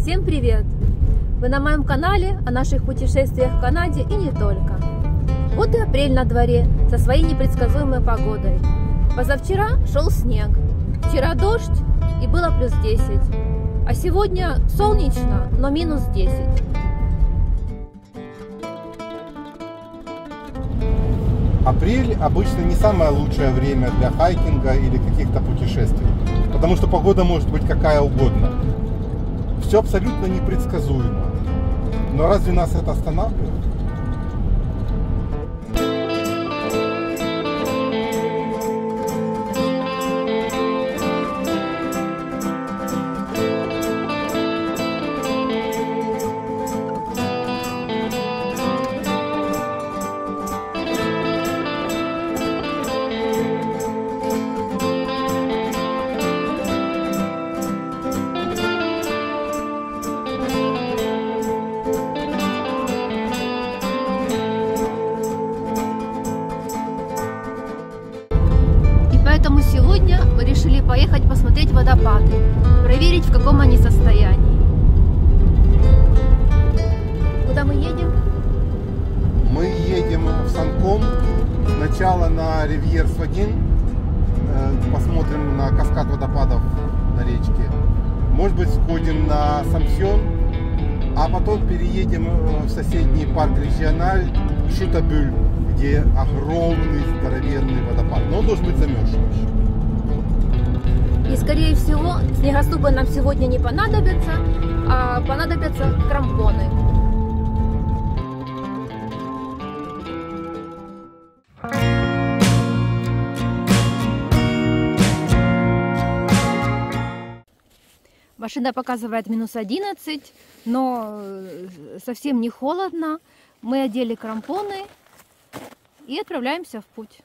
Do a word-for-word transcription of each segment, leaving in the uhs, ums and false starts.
Всем привет! Вы на моем канале о наших путешествиях в Канаде и не только. Вот и апрель на дворе со своей непредсказуемой погодой. Позавчера шел снег, вчера дождь и было плюс десять, а сегодня солнечно, но минус десять. Апрель обычно не самое лучшее время для хайкинга или каких-то путешествий, потому что погода может быть какая угодно. Все абсолютно непредсказуемо. Но разве нас это останавливает? Поэтому сегодня мы решили поехать посмотреть водопады, проверить, в каком они состоянии. Куда мы едем? Мы едем в Санком, сначала на Ривьер-Свагин, посмотрим на каскад водопадов на речке. Может быть, сходим на Самсьон, а потом переедем в соседний парк Региональ Шутабюль, где огромный здоровенный водопад, но он должен быть замерзшим еще. И скорее всего снегоступы нам сегодня не понадобятся, а понадобятся крампоны. Машина показывает минус одиннадцать, но совсем не холодно. Мы одели крампоны и отправляемся в путь.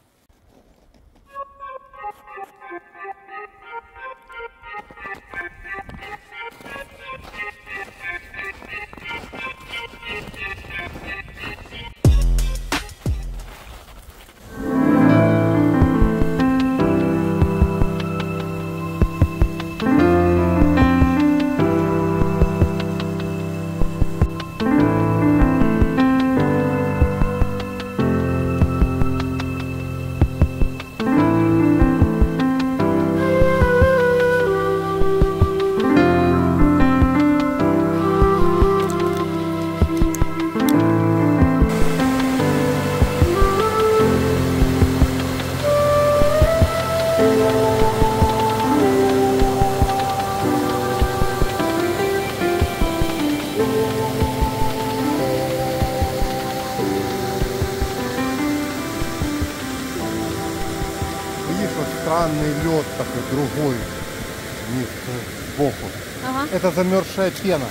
Странный лед такой, другой, вниз, сбоку. Ага. Это замерзшая пена.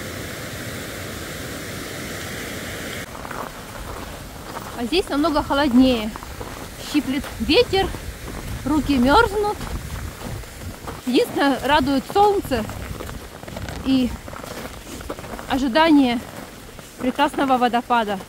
А здесь намного холоднее. Щиплет ветер, руки мерзнут. Единственное, радует солнце и ожидание прекрасного водопада.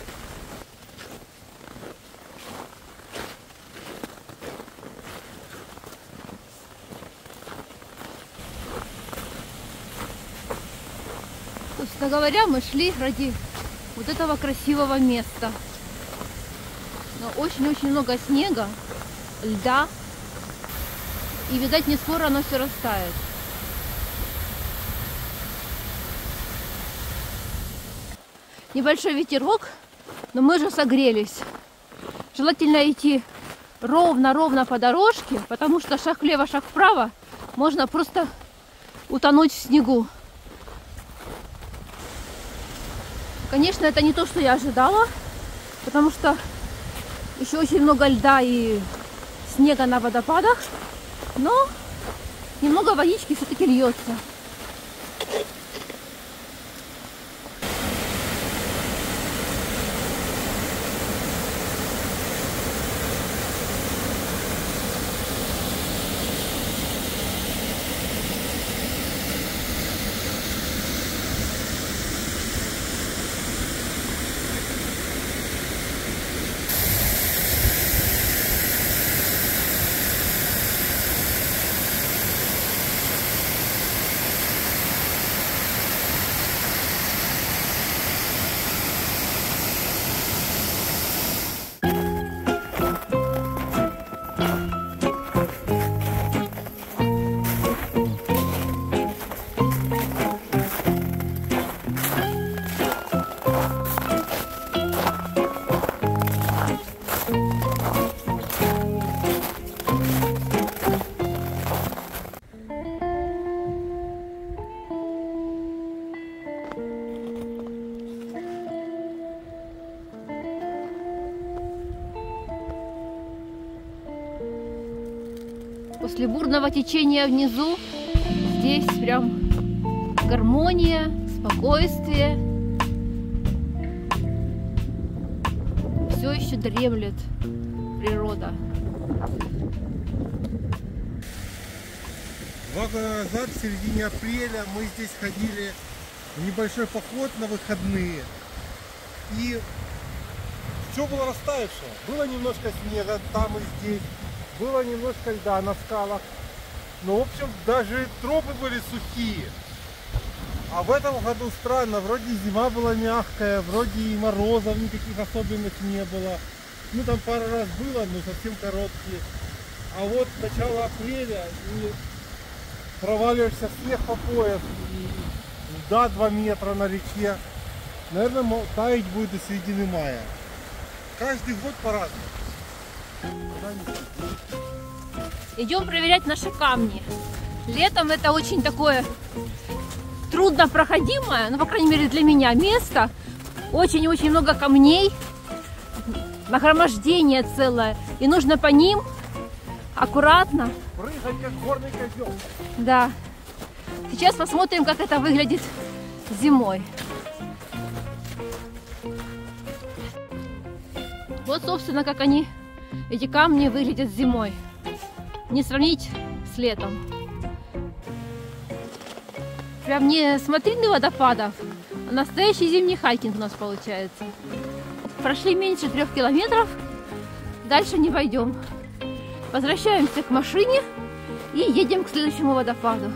Собственно говоря, мы шли ради вот этого красивого места. Но очень-очень много снега, льда. И, видать, не скоро оно все растает. Небольшой ветерок, но мы же согрелись. Желательно идти ровно-ровно по дорожке, потому что шаг влево, шаг вправо можно просто утонуть в снегу. Конечно, это не то, что я ожидала, потому что еще очень много льда и снега на водопадах, но немного водички все-таки льется. После бурного течения внизу здесь прям гармония, спокойствие. Все еще дремлет природа. Два года назад, в середине апреля, мы здесь ходили в небольшой поход на выходные. И все было растаявшее. Было немножко снега там и здесь. Было немножко льда на скалах. Но, в общем, даже тропы были сухие. А в этом году странно. Вроде зима была мягкая, вроде и морозов никаких особенных не было. Ну, там пару раз было, но совсем короткие. А вот начало апреля, и проваливаешься в снег по пояс, и льда два метра на реке. Наверное, таять будет до середины мая. Каждый год по-разному. Идем проверять наши камни. Летом это очень такое трудно проходимое, ну, по крайней мере, для меня место. Очень-очень много камней, нагромождение целое. И нужно по ним аккуратно. Прыгать, как горный козел. Да. Сейчас посмотрим, как это выглядит зимой. Вот, собственно, как они, эти камни, выглядят зимой. Не сравнить с летом. Прям не смотрины водопадов, а настоящий зимний хайкинг у нас получается. Прошли меньше трех километров, дальше не пойдем. Возвращаемся к машине и едем к следующему водопаду.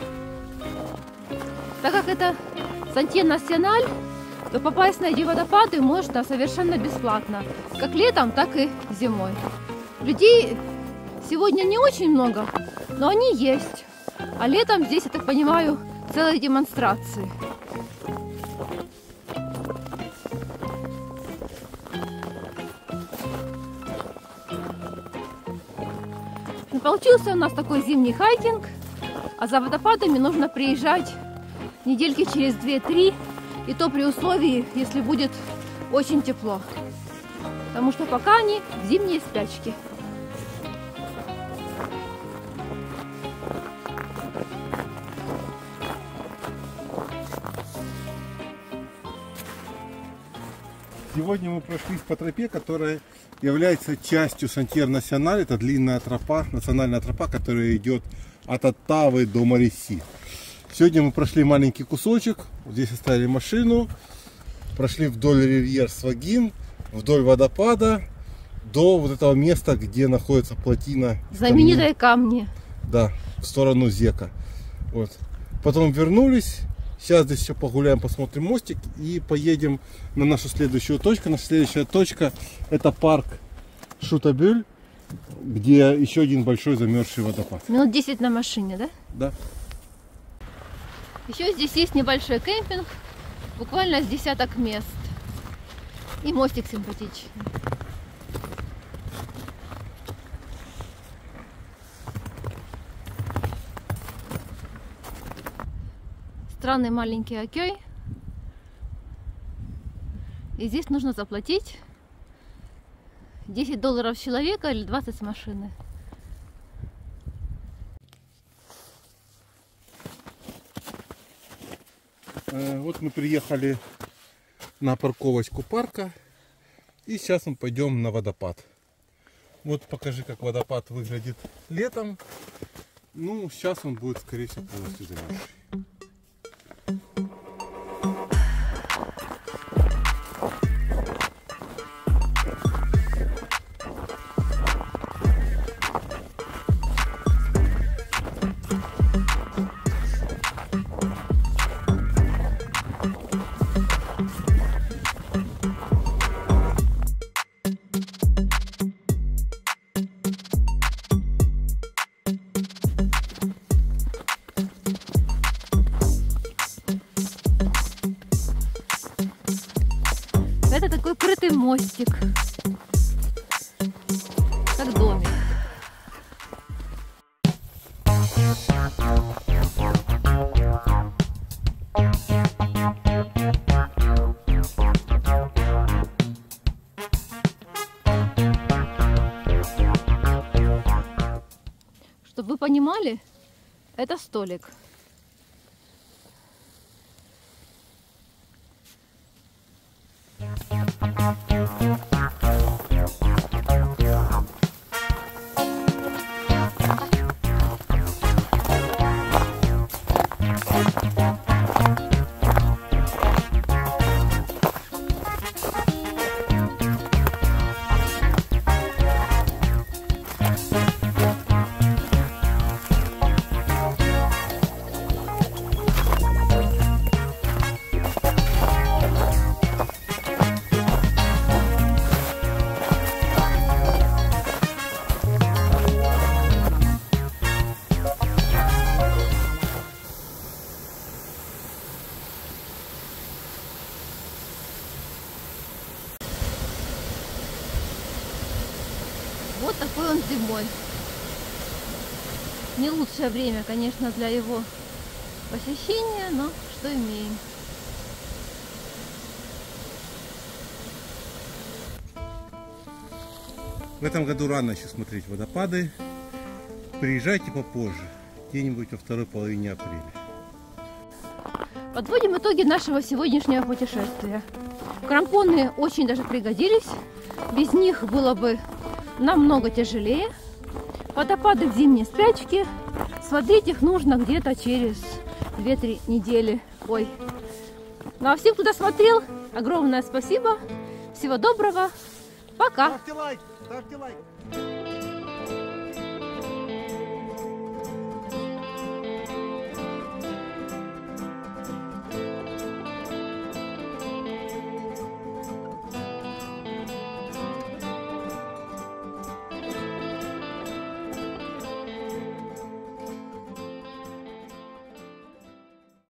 Так как это Сантьен-Националь, то попасть на эти водопады можно совершенно бесплатно. Как летом, так и зимой. Людей сегодня не очень много, но они есть. А летом здесь, я так понимаю, целые демонстрации. Получился у нас такой зимний хайкинг, а за водопадами нужно приезжать недельки через две-три, и то при условии, если будет очень тепло, потому что пока они в зимней спячке. Сегодня мы прошлись по тропе, которая является частью Сантьен-Националь. Это длинная тропа, национальная тропа, которая идет от Оттавы до Мариси. Сегодня мы прошли маленький кусочек. Вот здесь оставили машину. Прошли вдоль Ривьер-Свагин, вдоль водопада, до вот этого места, где находится плотина. Знаменитые камни. Да, в сторону Зека. Вот. Потом вернулись. Сейчас здесь еще погуляем, посмотрим мостик и поедем на нашу следующую точку. Наша следующая точка — это парк Шутабюль, где еще один большой замерзший водопад. Минут десять на машине, да? Да. Еще здесь есть небольшой кемпинг, буквально с десяток мест. И мостик симпатичный. Странный маленький окей. И здесь нужно заплатить десять долларов с человека или двадцать с машины. Вот мы приехали на парковочку парка. И сейчас мы пойдем на водопад. Вот покажи, как водопад выглядит летом. Ну, сейчас он будет, скорее всего, полностью замерзший. Это такой крытый мостик, как домик. Чтобы понимали, это столик. Вот такой он зимой. Не лучшее время, конечно, для его посещения, но что имеем. В этом году рано еще смотреть водопады. Приезжайте попозже, где-нибудь во второй половине апреля. Подводим итоги нашего сегодняшнего путешествия. Крампоны очень даже пригодились. Без них было бы намного тяжелее. Водопады в зимней спячке. Смотреть их нужно где-то через две-три недели. Ой. Ну а всем, кто досмотрел, огромное спасибо. Всего доброго. Пока. Ставьте лайк, ставьте лайк.